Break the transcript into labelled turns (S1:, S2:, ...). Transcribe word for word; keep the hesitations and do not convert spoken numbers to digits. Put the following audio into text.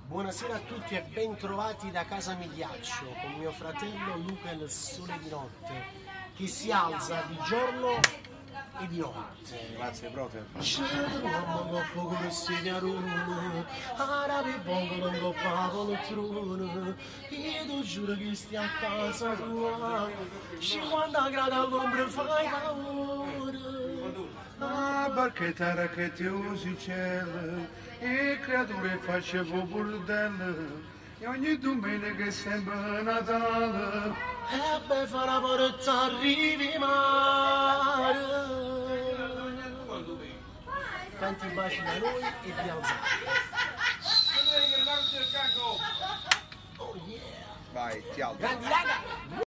S1: Buonasera a tutti e ben trovati da casa Migliaccio con mio fratello Luca il Sole di Notte che si alza di giorno e di notte.
S2: Grazie, profe.
S1: Io ti giuro che stai a casa tua, cinquanta gradi all'ombra fai paura.
S2: Ah, barchetta che ti usi cielo, e creature facevo bordello, e ogni domenica sembra Natale.
S1: E beh, fa una porta arrivi mare. Tanti baci da noi e vi alzate. Oh yeah!
S2: Vai, ti alzo.
S1: Grandi raga!